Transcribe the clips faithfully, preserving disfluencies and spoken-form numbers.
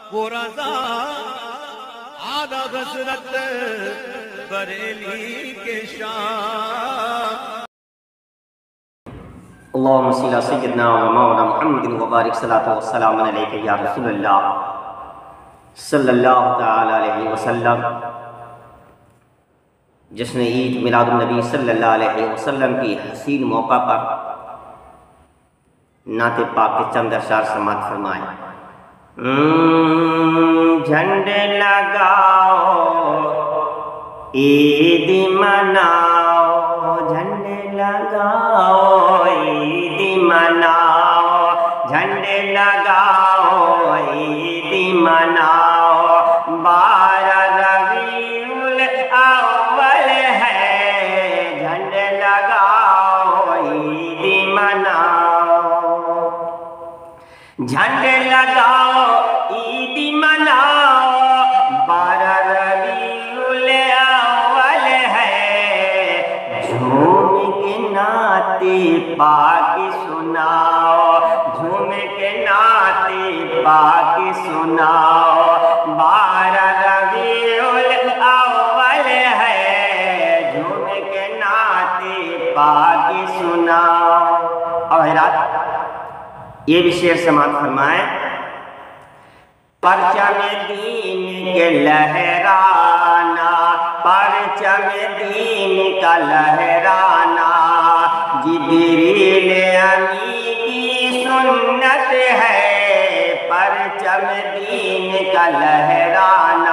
وہ رضا آدھا حضرت بریلی کے شام۔ اللہم صلی اللہ سیدنا و مولانا محمد و بارک صلاۃ و السلام علیکہ یا رسول اللہ صلی اللہ تعالی علیہ وسلم۔ جشن عید میلاد النبی صلی اللہ علیہ وسلم کی حسین موقع پر نعت پاک کے چند اشعار سماعت فرمائیں۔ جھنڈے لگاؤ عید مناؤ، جھنڈے لگاؤ عید مناؤ، جھنڈے لگاؤ عید مناؤ، بارہ ربیع الاول ہے، جھنڈے لگاؤ عید مناؤ، جھنڈے لگاؤ عید مناؤ، بارہ ربیع الاول ہے، جھوم کے نعت پاک سناؤ، جھوم کے نعت پاک سناؤ، بارہ ربیع الاول ہے، جھوم کے نعت پاک سناؤ۔ اور حضرات یہ بھی شعر سماعت فرمائیں۔ پرچم دین کے لہرانا، پرچم دین کا لہرانا، جبریل امی کی سنت ہے، پرچم دین کا لہرانا،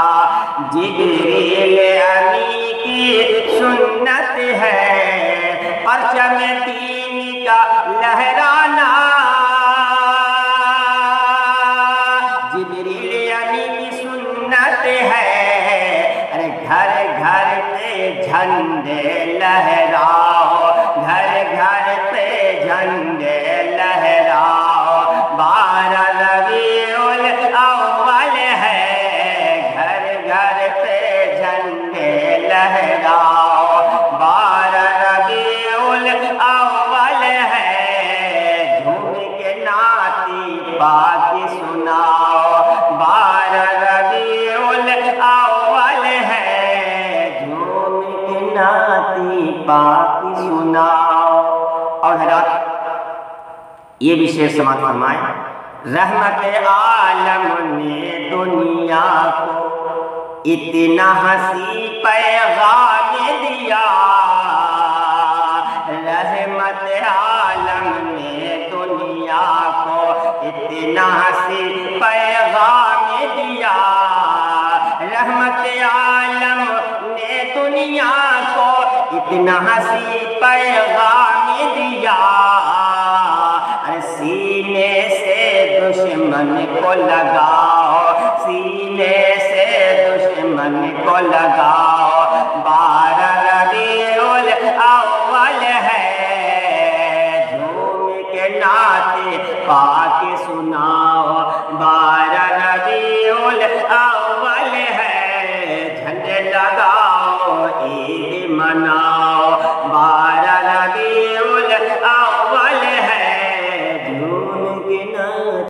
جبریل امی کی سنت ہے، پرچم دین کا لہرانا، جبریل امی کی سنت ہے، ارے گھر گھر پہ جھنڈے لہراؤ، گھر گھر پہ جھنڈے لہراؤ، بارہ ربیع الاول ہے، گھر گھر پہ جھنڈے لہراؤ، بارہ ربیع الاول ہے، جھوم کے نعت پاک سناؤ، بارہ ربیع الاول ہے، جھوم کے نعت پاک سناؤ۔ اور حضرات یہ بھی شعر سماعت فرمائیں۔ رحمت عالم نے دنیا کو اتنا حسین پیغام دیا، رحمت عالم نے دنیا کو اتنا حسین پیغام دیا، رحمت عالم نے دنیا کو اتنا حسین پیغام دیا، سینے سے دشمن کو لگاؤ، سینے سے دشمن کو لگاؤ،